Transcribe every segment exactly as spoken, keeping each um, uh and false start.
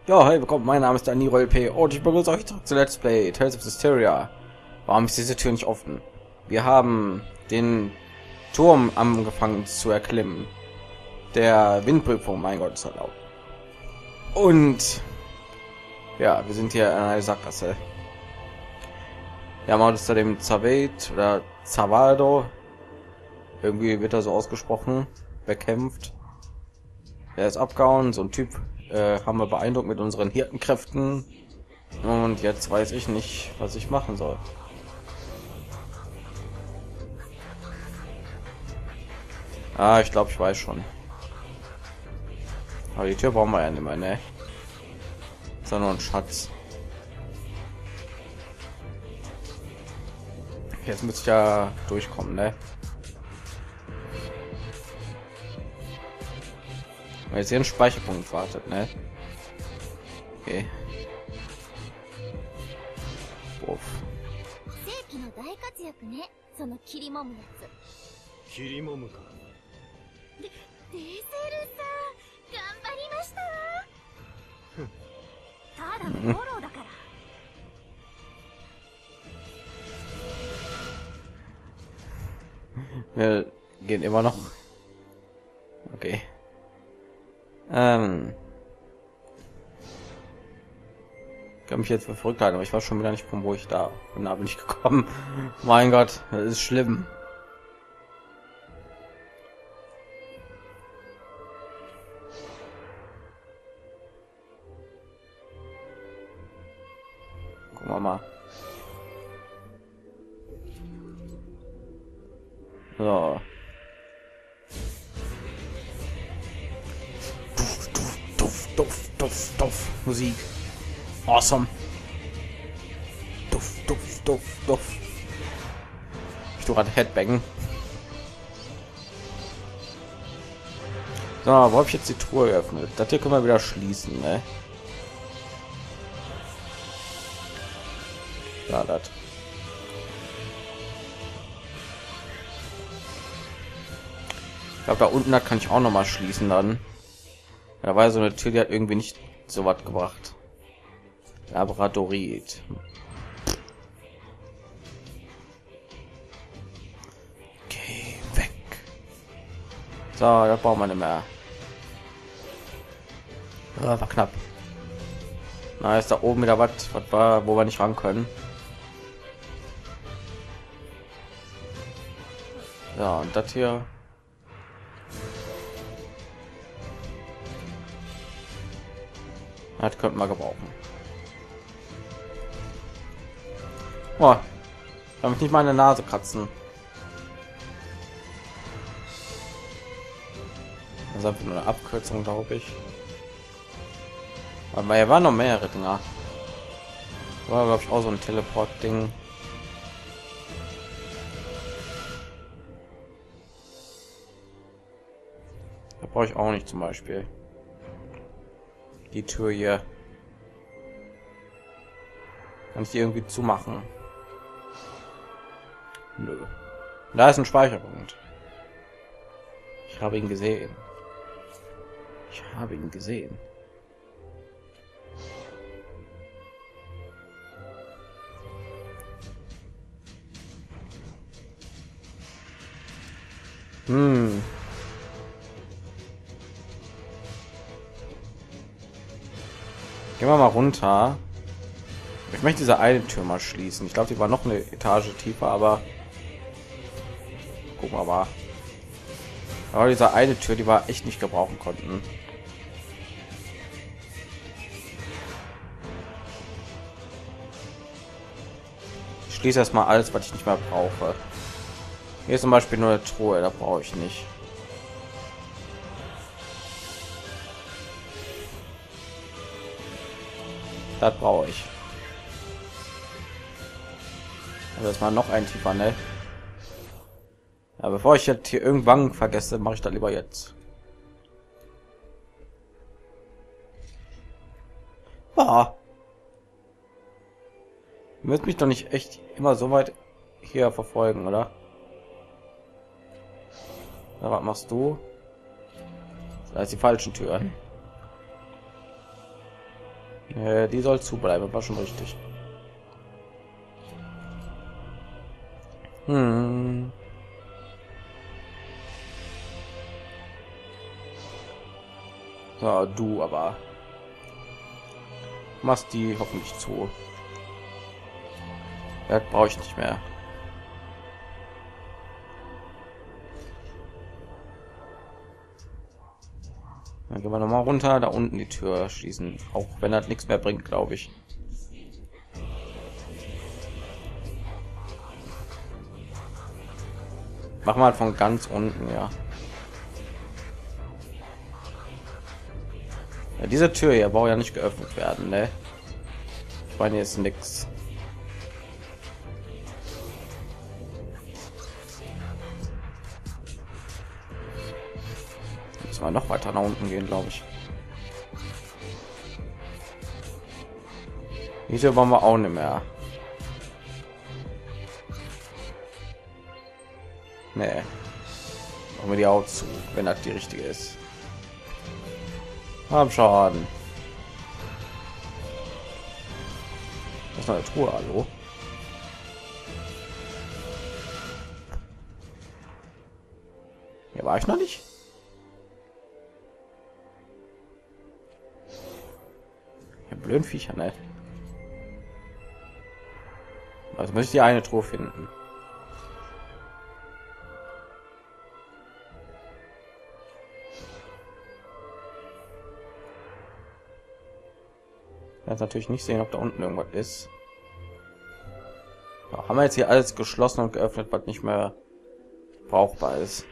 Ja, hey, willkommen, mein Name ist Daniro L P und ich begrüße euch zurück zu Let's Play Tales of Systeria. Warum ist diese Tür nicht offen? Wir haben den Turm angefangen zu erklimmen. Der Windprüfung, mein Gott, ist erlaubt. Und ja, wir sind hier in einer Sackgasse. Wir haben außerdem Zavet oder Zavaldo, irgendwie wird er so ausgesprochen, bekämpft. Er ist abgehauen, so ein Typ äh, haben wir beeindruckt mit unseren Hirtenkräften. Und jetzt weiß ich nicht, was ich machen soll. Ah, ich glaube, ich weiß schon. Aber die Tür brauchen wir ja nicht mehr, ne? Ist ja nur ein Schatz. Jetzt muss ich ja durchkommen, ne? Weil jetzt hier ein Speicherpunkt wartet, ne? Okay. Uff. キリモムか。 デデーセルさん、頑張りました。ただのフォローだから。 Wir gehen immer noch. Okay. Ähm. Ich kann mich jetzt für verrückt halten, aber ich weiß schon wieder nicht, von wo ich da bin. Da bin ich gekommen. Mein Gott, das ist schlimm. Gucken wir mal. So. Duff, duff, duff, duff, duff. Musik. Awesome. Duff, duff, duff, duff. Ich tue gerade Headbang. So, wo habe ich jetzt die Truhe geöffnet? Das hier können wir wieder schließen, ne? Ja, das. Ich glaube, da unten da kann ich auch noch mal schließen dann. Da war so eine Tür, die hat irgendwie nicht so was gebracht. Laboratoriet. Okay, weg. So, da brauchen wir nicht mehr. Ja, war knapp. Na, ist da oben wieder was, was war, wo wir nicht ran können. Ja, und das hier. Das könnte man gebrauchen. Boah, damit nicht meine Nase kratzen. Das ist einfach nur eine Abkürzung, glaube ich. Aber hier waren noch mehrere Dinger. War, glaube ich, auch so ein Teleport-Ding. Da brauche ich auch nicht zum Beispiel. Die Tür hier. Kann ich die irgendwie zumachen? Nö. Da ist ein Speicherpunkt. Ich habe ihn gesehen. Ich habe ihn gesehen. Hm. Gehen wir mal runter. Ich möchte diese eine Tür mal schließen. Ich glaube, die war noch eine Etage tiefer, aber gucken wir mal. Aber diese eine Tür, die war echt nicht gebrauchen konnten. Ich schließe erstmal alles, was ich nicht mehr brauche. Hier ist zum Beispiel nur eine Truhe, da brauche ich nicht. Das brauche ich. Also das mal noch ein tiefer, ne? Ja, bevor ich jetzt hier irgendwann vergesse, mache ich das lieber jetzt. Ah. Du wirst mich doch nicht echt immer so weit hier verfolgen, oder? Na, was machst du? Das ist die falschen Türen. Äh, die soll zubleiben, war schon richtig. Hm. So, du aber machst die hoffentlich zu. Das brauche ich nicht mehr. Dann gehen wir noch mal runter, da unten die Tür schließen, auch wenn das nichts mehr bringt, glaube ich. Mach mal von ganz unten, ja. Ja, diese Tür hier braucht ja nicht geöffnet werden, ne? Ich meine, hier ist nichts. Müssen wir noch weiter nach unten gehen, glaube ich. Diese wollen wir auch nicht mehr. Nee. Machen wir die auch zu, wenn das die richtige ist. Hab Schaden. Das ist eine Truhe, hallo. Hier war ich noch nicht. Ja, blöden Viecher, ne? Also muss ich die eine Truhe finden. Jetzt natürlich nicht sehen, ob da unten irgendwas ist. Ja, haben wir jetzt hier alles geschlossen und geöffnet, was nicht mehr brauchbar ist.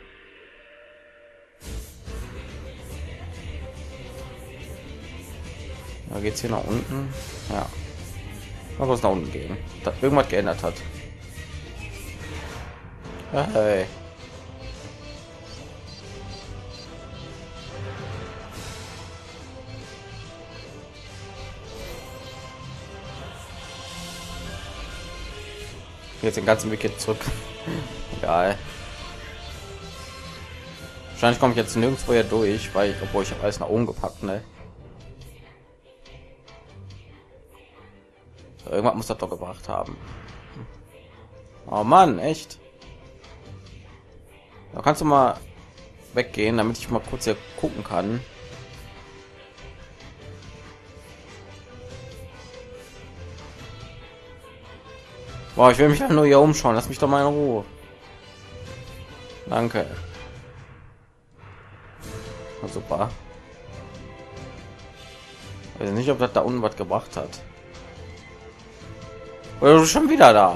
Da geht's hier nach unten. Ja, mal was nach unten gehen. Da irgendwas geändert hat. Hey. Jetzt den ganzen Weg jetzt zurück. Egal. Wahrscheinlich komme ich jetzt nirgendwo hier durch, weil ich, obwohl ich habe alles nach oben gepackt, ne? Irgendwas muss das doch gebracht haben. Oh Mann, echt? Da kannst du mal weggehen, damit ich mal kurz hier gucken kann. Boah, ich will mich nur hier umschauen. Lass mich doch mal in Ruhe. Danke. Na, super. Ich weiß nicht, ob das da unten was gebracht hat. Oder du schon wieder da?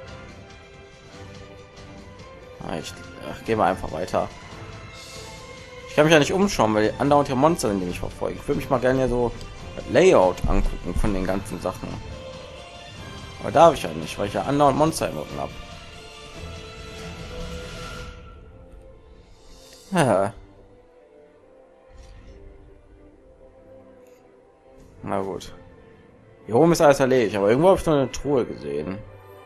Ich ach, gehen wir einfach weiter. Ich kann mich ja nicht umschauen, weil die andauernd hier Monster sind, die mich verfolgen. Ich würde mich mal gerne ja so Layout angucken von den ganzen Sachen. Aber darf ich ja nicht, weil ich ja andauernd Monster im Rücken habe. Ja. Na gut. Hier oben ist alles erledigt, aber irgendwo habe ich noch eine Truhe gesehen.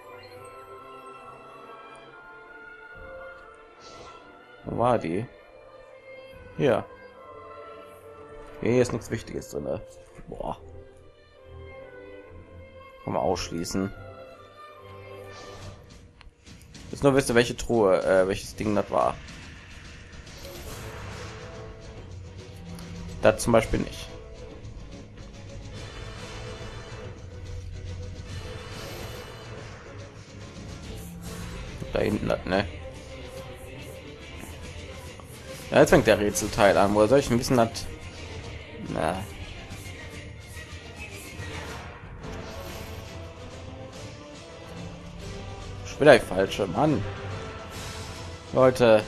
Wo war die? Hier. Hier ist nichts Wichtiges drin. Boah. Kann man ausschließen. Jetzt nur wisst ihr, welche Truhe, äh, welches Ding das war. Das zum Beispiel nicht. Da hinten das, ne? Ja, jetzt fängt der Rätselteil an. Woher soll ich ein bisschen das? Na. Wieder falsche Mann. Leute.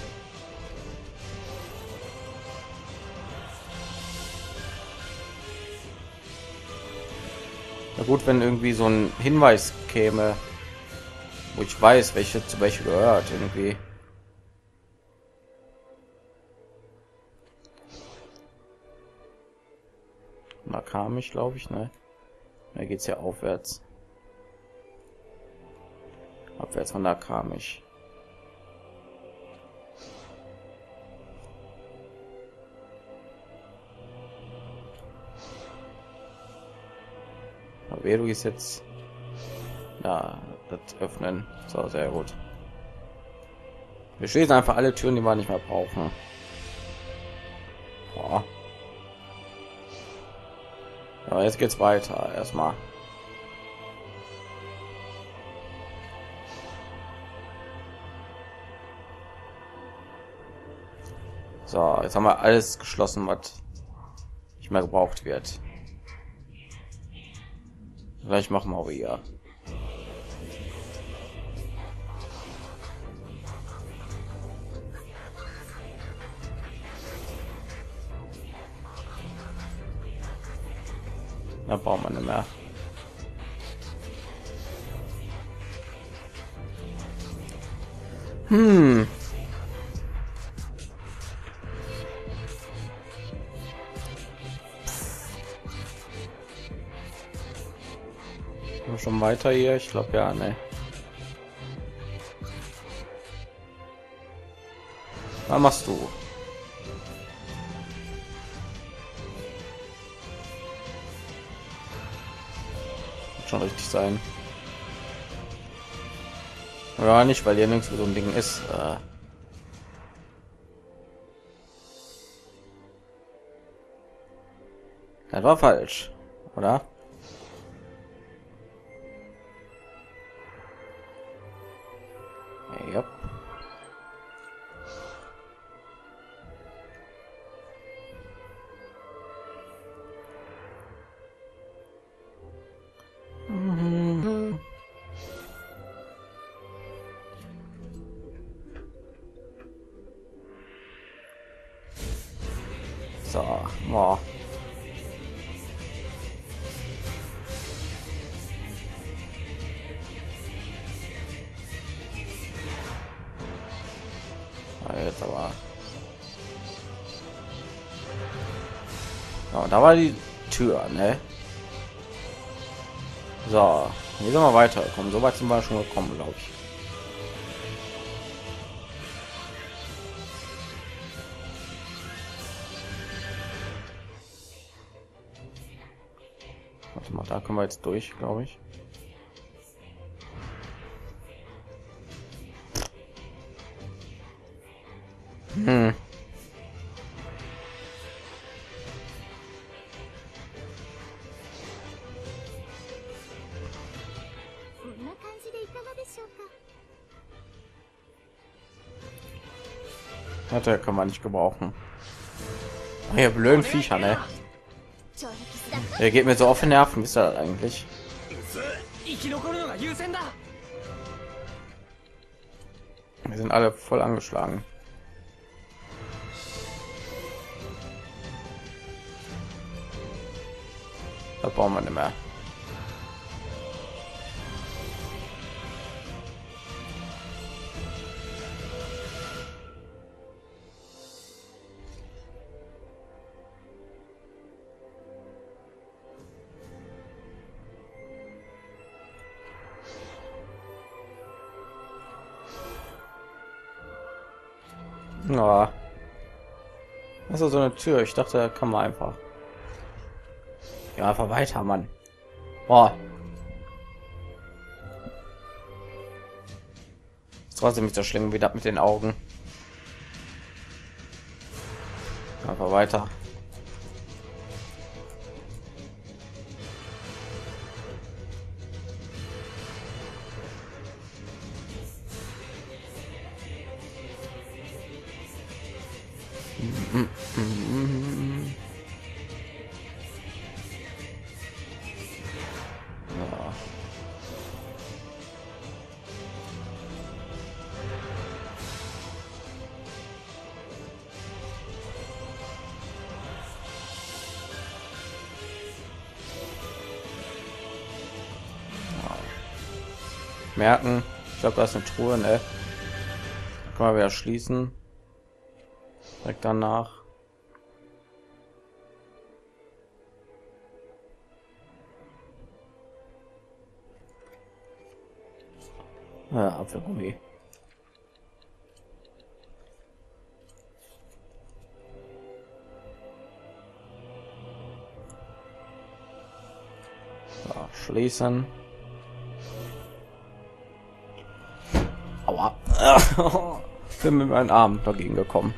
Na gut, wenn irgendwie so ein Hinweis käme, wo ich weiß, welche zu welche gehört irgendwie. Da kam ich, glaube ich, ne? Da geht's ja aufwärts. Abwärts von da kam ich. Wer du ist jetzt ja das öffnen. So, sehr gut. Wir schließen einfach alle Türen, die wir nicht mehr brauchen. Boah. Ja, jetzt geht's weiter. Erstmal. So, jetzt haben wir alles geschlossen, was nicht mehr gebraucht wird. Vielleicht machen wir auch hier. Da braucht man nicht mehr. Hm. Schon weiter hier, ich glaube ja, ne. Was machst du? Wird schon richtig sein. Ja, nicht, weil hier nirgends so ein Ding ist. Äh das war falsch, oder? Ja. Mhm. So, boah. Jetzt aber. Ja, da war die Tür, ne? So, hier sind wir weiterkommen. So weit sind wir schon gekommen, glaube ich. Warte mal, da können wir jetzt durch, glaube ich. Hm. Hatte kann man nicht gebrauchen. Ja, blöden Viecher, ne? Er geht mir so auf den Nerven, ist er eigentlich? Wir sind alle voll angeschlagen. Da brauchen wir nicht mehr. Ja. Das ist so eine Tür. Ich dachte, da kann man einfach. Ja, einfach weiter, Mann. Boah. Ist trotzdem nicht so schlimm wie das mit den Augen. Einfach weiter. Ja. Merken, ich glaube, da ist eine Truhe, ne? Kann man wieder schließen. Direkt danach. Ja, Apfelgummi. So, schließen. Aua. Bin mit meinem Arm dagegen gekommen.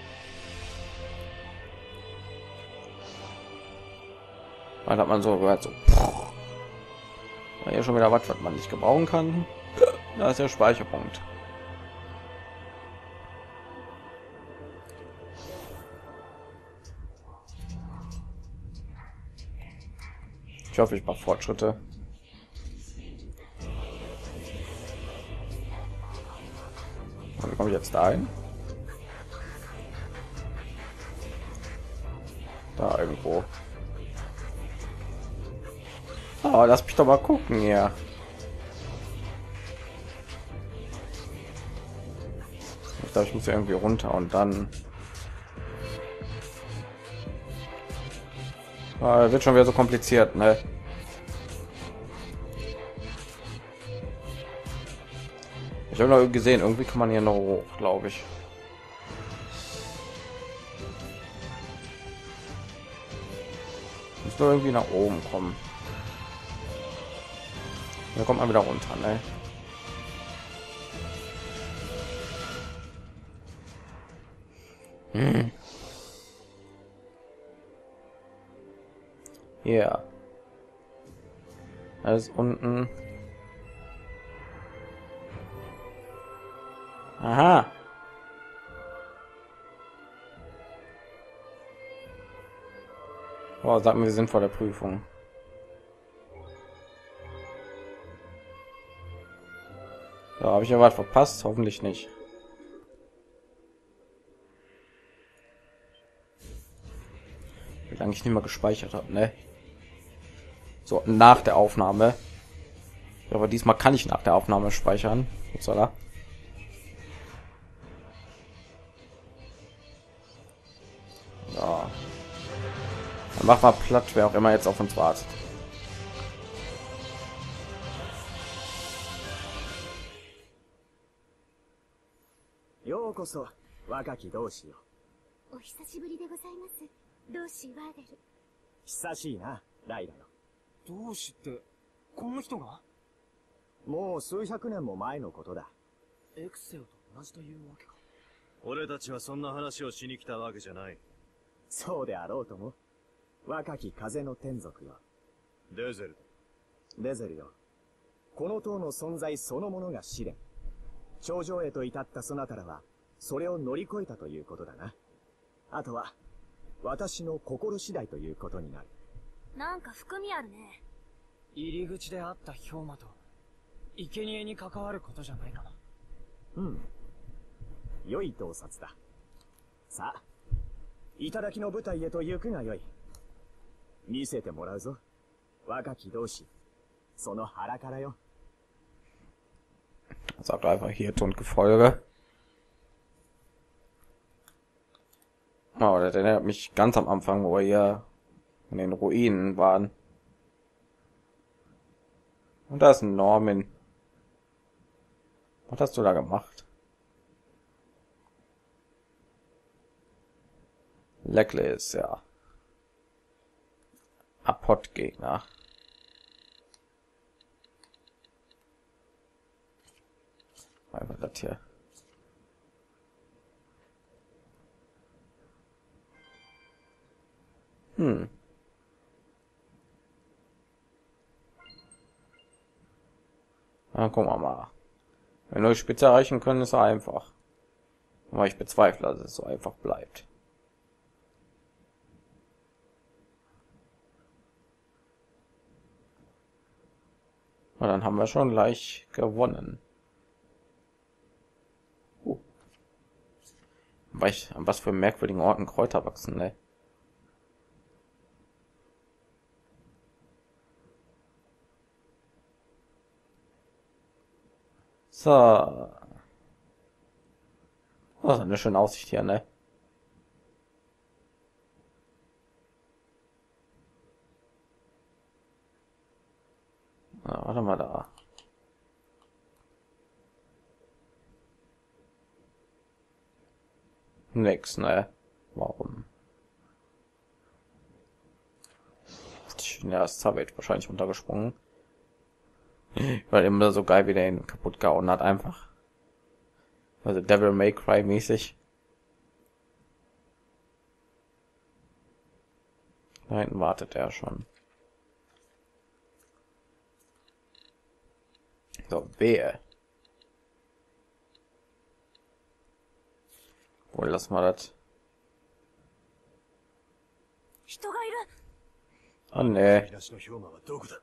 Dann hat man so gehört, so. War ja schon wieder was, was man nicht gebrauchen kann. Da ist der Speicherpunkt. Ich hoffe, ich mache Fortschritte. Wie komme ich jetzt dahin? Da irgendwo. Oh, lass mich doch mal gucken hier. Ich glaube, ich muss irgendwie runter und dann ah, wird schon wieder so kompliziert, ne? Ich habe noch gesehen, irgendwie kann man hier noch hoch, glaube ich. Muss nur irgendwie nach oben kommen. Da kommt man wieder runter, ne? Hm. Ja. Yeah. Alles unten. Aha. Oh, sag mir, wir sind vor der Prüfung. Da habe ich ja was verpasst, hoffentlich nicht. Wie lange ich nicht mehr gespeichert habe, ne? So, nach der Aufnahme. Aber diesmal kann ich nach der Aufnahme speichern. Upsala. Ja. Dann machen wir platt, wer auch immer jetzt auf uns wartet. Yokoso, wakaki doushi yo. お久しぶりでございます。同志ワーデル。 久しいな、ライラよ。 どうしてこの人がもう数百年も前のことだ。 エクセオと同じというわけか。 俺たちはそんな話をしに来たわけじゃない。 そうであろうとも。若き風の天族よ。 デゼル。 デゼルよ。この塔の存在そのものが試練。頂上へと至ったそなたらは、それを乗り越えたということだな。あとは、私の心次第ということになる。 なんか含みあるね。 入り口であった氷魔と生贄に関わることじゃないかな。 うん。良い洞察だ。さあ、頂の舞台へと行くがよい。見せてもらうぞ。若き同士。その腹からよ。 Sagt einfach Hirte und Gefolge. Oh, das erinnert mich ganz am Anfang, wo wir hier in den Ruinen waren. Und da ist ein Norman. Was hast du da gemacht? Leckley ist ja Apot-Gegner. Einfach das hier. Hm. Na, gucken wir mal. Wenn wir die Spitze erreichen können, ist er einfach. Aber ich bezweifle, dass es so einfach bleibt. Und dann haben wir schon gleich gewonnen. Uh. Weil an was für merkwürdigen Orten Kräuter wachsen, ne? So. Oh, eine schöne Aussicht hier, ne? Ah, warte mal da. Nix, ne? Warum? Ja, ist Savage wahrscheinlich runtergesprungen. Weil immer so geil, wie der ihn kaputt gehauen hat, einfach. Also Devil May Cry mäßig. Da hinten wartet er schon. So, wehe. Wohl, lass mal das. 人がいる。 Oh nee. 引き出しの氷馬はどこだ。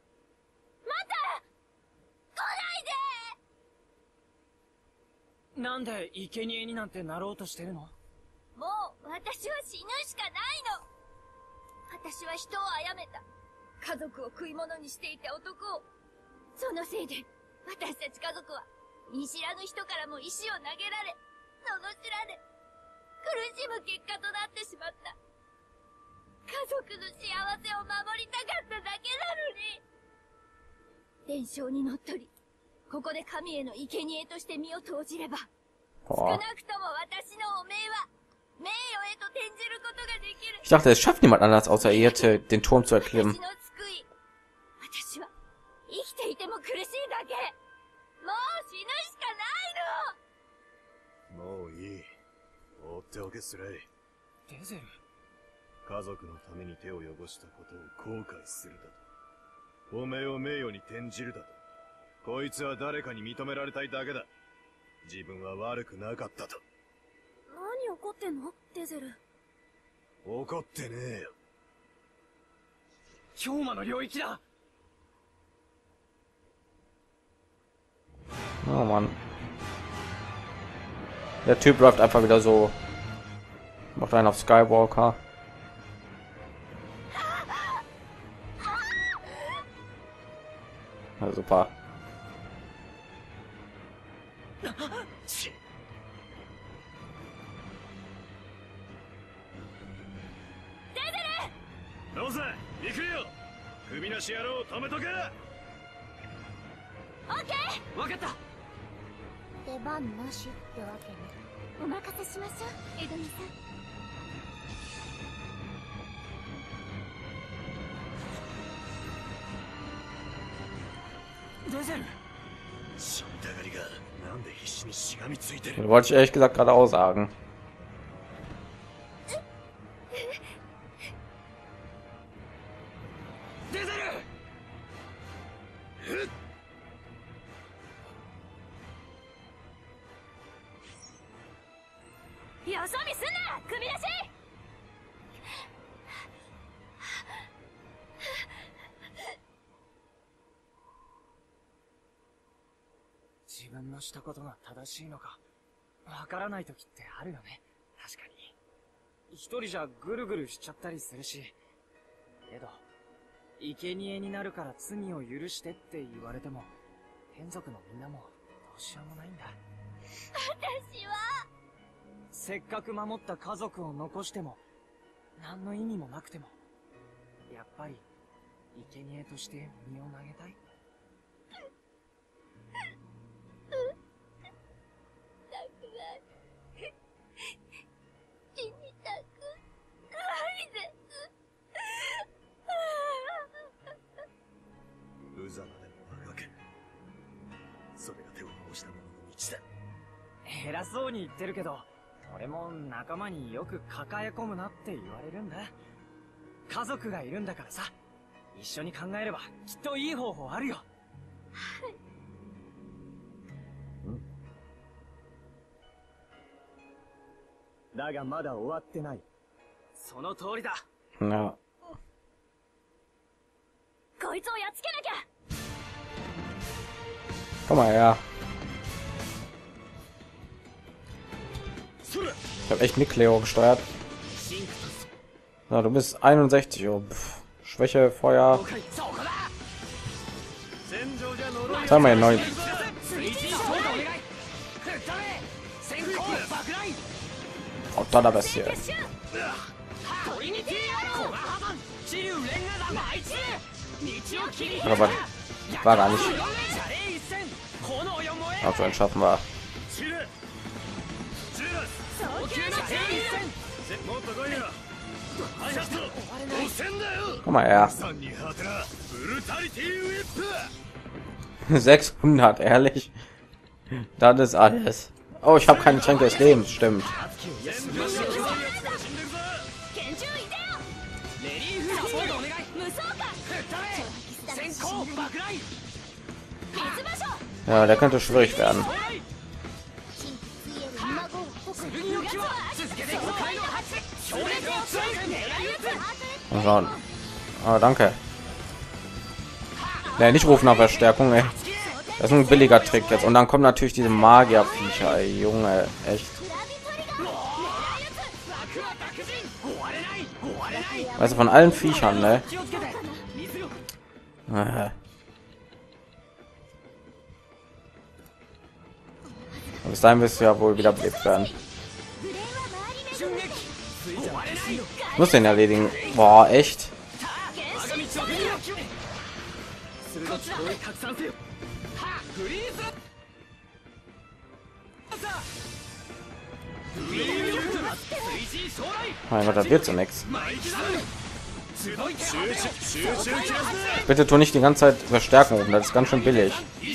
なんで生贄になんてなろうとしてるの？ もう私は死ぬしかないの。私は人を殺めた。家族を食い物にしていた男を。そのせいで私たち家族は見知らぬ人からも石を投げられ、罵られ、苦しむ結果となってしまった。家族の幸せを守りたかっただけなのに。伝承にのっとり、ここで神への生贄として身を投じれば、少なくとも私の汚名は名誉へと転じることができる。 Ich dachte, es schafft niemand anders außer er, den Turm zu erklimmen. 私は生きていても苦しいだけ。もう死ぬしかないの。 もういい。放っておけスレイ。 デゼル。 家族のために手を汚したことを後悔するだと。おめえを名誉に転じるだと。こいつは誰かに認められたいだけだ。自分は悪くなかったと。 何怒ってんのデゼル。 怒ってねえよ。 氷馬の領域だ。 Oh Mann. Der Typ läuft einfach wieder so. Macht einen auf Skywalker. Ja, super. Los, 行くよ。首なし野郎を止めとけ。 オッケー。 わかった。 出番なしってわけね。お任せしましょう、エドミさん。 デゼル。 死にたがりがなんで必死にしがみついてる。 Das wollte ich ehrlich gesagt gerade auch sagen. デゼル。 よそ見すんな、首なし。 自分のしたことが正しいのかわからない時ってあるよね。確かに一人じゃぐるぐるしちゃったりするし、けど生贄になるから罪を許してって言われても天族のみんなもどうしようもないんだ。 私はせっかく守った家族を残しても何の意味もなくてもやっぱり生贄として身を投げたい。 死にたくないです。 無様でもあがけ。それが手を回した者の道だ。 偉そうに言ってるけど、俺も仲間によく抱え込むなって言われるんだ。家族がいるんだからさ、一緒に考えればきっといい方法あるよ。 だがまだ終わってない。 その通りだ。 Ja. こいつをやっつけなきゃ。 Komm mal her. Ich habe echt mit Cleo gesteuert. Na, du bist einundsechzig. Oh, pff. Schwäche, Feuer. Zeig mal den neuen. Oh, da da was hier. Aber war gar nicht. Also ein schaffen wir. Komm mal her. さんに果てなブルタリティウィップ sechshundert, ehrlich. Das ist alles. Oh, ich habe keine Tränke des Lebens, stimmt. 拳銃いでよレリーフサポートお願い無双か先行爆雷水場所 Ja, der könnte schwierig werden. Mal schauen. Ah, danke. Ja, nicht rufen nach Verstärkung, ey. Das ist ein billiger Trick jetzt. Und dann kommen natürlich diese Magierviecher, ey, Junge, echt. Weißt du, von allen Viechern, ne? Äh. Bis dahin wirst du ja wohl wieder belebt werden. Ich muss den erledigen. Boah, echt? Mein Gott, das wird so nichts. Bitte tu nicht die ganze Zeit Verstärkung rufen, das ist ganz schön billig.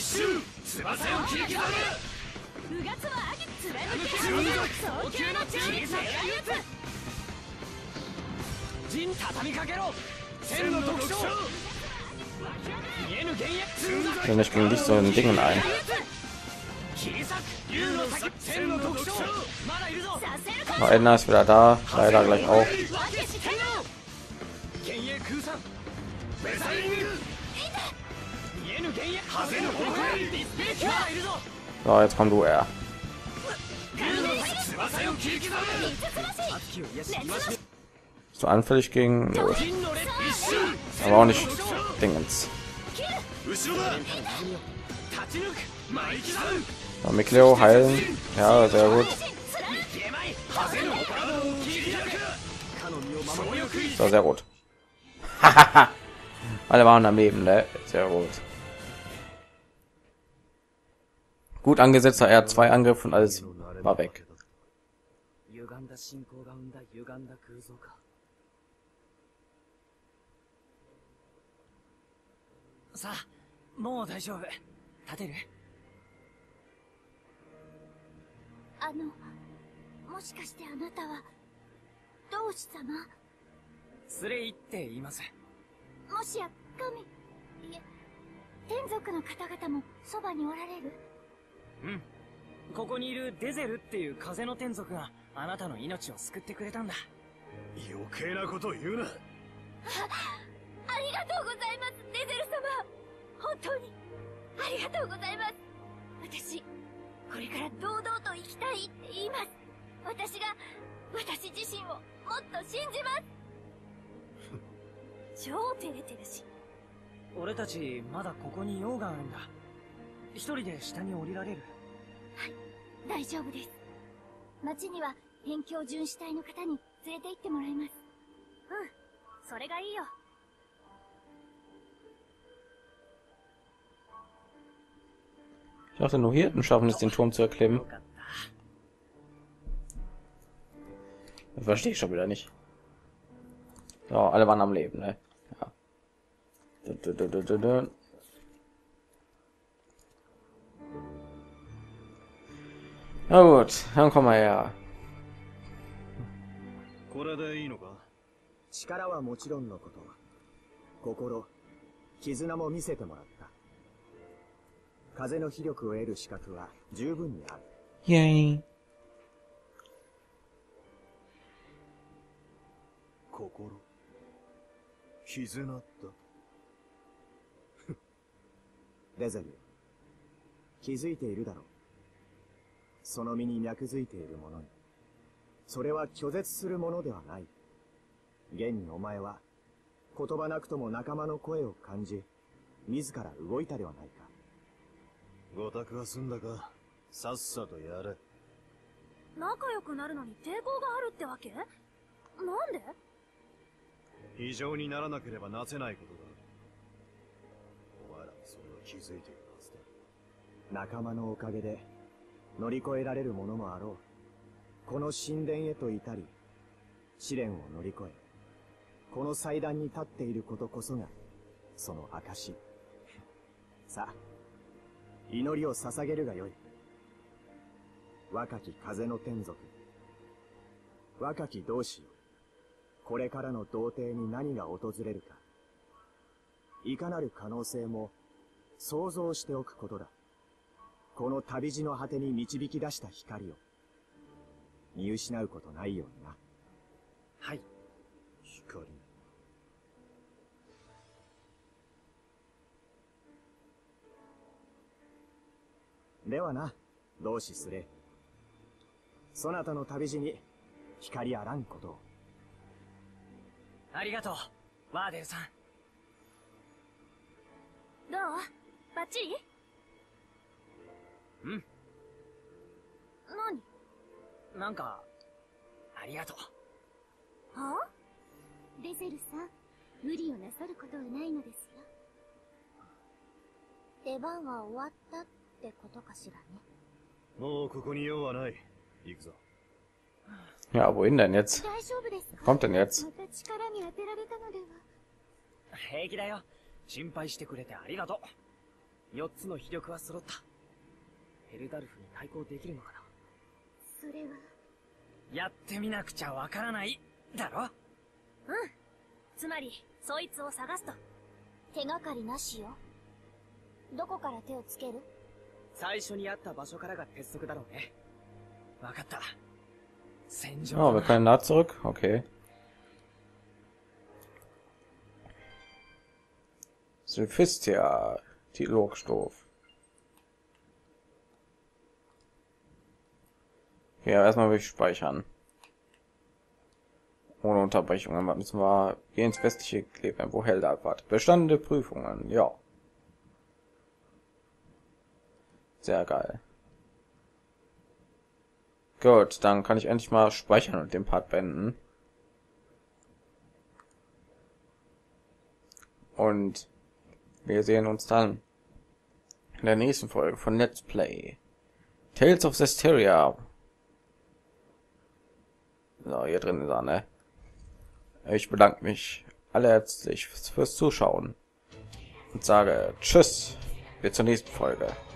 Wenn ich gegen dich so ein Ding ein. Oh, Edna ist wieder da, leider gleich auch. So, jetzt komm du er. Bist du anfällig gegen? Nö. Aber auch nicht Dingens. So, Mikleo heilen. Ja, sehr gut. So, sehr gut. Alle waren am Leben, ne? Sehr gut. Gut angesetzter R zwei Angriff und alles war weg. あのもしかしてあなたは同志様スレイって言います。 もしや神いえ天族の方々もそばにおられる。 うん。ここにいるデゼルっていう風の天族があなたの命を救ってくれたんだ。 余計なことを言うな。 ありがとうございますデゼル様。本当にありがとうございます。私これから堂々と生きたいって言います。私が私自身をもっと信じます。超照れてるし。 俺たちまだここに用があるんだ。一人で下に降りられる？ はい、大丈夫です。町には辺境巡視隊の方に連れて行ってもらいます。うん、それがいいよ。 Ich dachte, nur Hirten schaffen es, den Turm zu erklimmen. Das verstehe ich schon wieder nicht. So, alle waren am Leben, ne? Ja. Du, du, du, du, du. Na gut, dann komm mal her. これでいいのか？ 力はもちろんのこと、心、絆も見せてもらった。風の威力を得る資格は十分にある。 イェイ。 心、絆だ。 デゼル、気づいているだろう。その身に脈づいているものに。それは拒絶するものではない。現にお前は、言葉なくとも仲間の声を感じ、自ら動いたではないか。 ごたくは済んだか、さっさとやれ。 仲良くなるのに抵抗があるってわけ？なんで？ 非常にならなければなせないことだ。お前らもそれは気づいているはずだ。 仲間のおかげで乗り越えられるものもあろう。この神殿へと至り試練を乗り越えこの祭壇に立っていることこそがその証。さあ、祈りを捧げるがよい。若き風の天族、若き同志よ、これからの童貞に何が訪れるか、いかなる可能性も想像しておくことだ。この旅路の果てに導き出した光を見失うことないようにな。 はい。 光。 ではな、同志スレイ。そなたの旅路に光あらんことを。 ありがとう、ワーデルさん。 どう？バッチリ？ うん。 何？ なんか、ありがとう。 はあ？デゼルさん、無理をなさることはないのですよ。出番は終わったってことかしらね。 もうここに用はない。行くぞ。 Ja, wohin denn jetzt? 大丈夫ですか？ Kommt denn jetzt? また力に当てられたのでは。 平気だよ。心配してくれてありがとう。よっつの秘力は揃った。ヘルダルフに対抗できるのかな。 それは。 やってみなくちゃわからないだろ。 うん。つまり、そいつを探すと。手がかりなしよ。どこから手をつける？ 最初にあった場所からが鉄則だろうね。わかった。戦場。 Oh, wir können da zurück. Okay. Sylphistia, Dialogstoff. Ja, erstmal will ich speichern. Ohne Unterbrechungen. Was müssen wir? Gehen ins westliche Cleveland, wo Helda abwartet. Bestandene Prüfungen, ja. Sehr geil. Gut, dann kann ich endlich mal speichern und den Part beenden. Und wir sehen uns dann in der nächsten Folge von Let's Play Tales of Zestiria. So, hier drin ist er, ne? Ich bedanke mich alle herzlich fürs Zuschauen und sage Tschüss, bis zur nächsten Folge.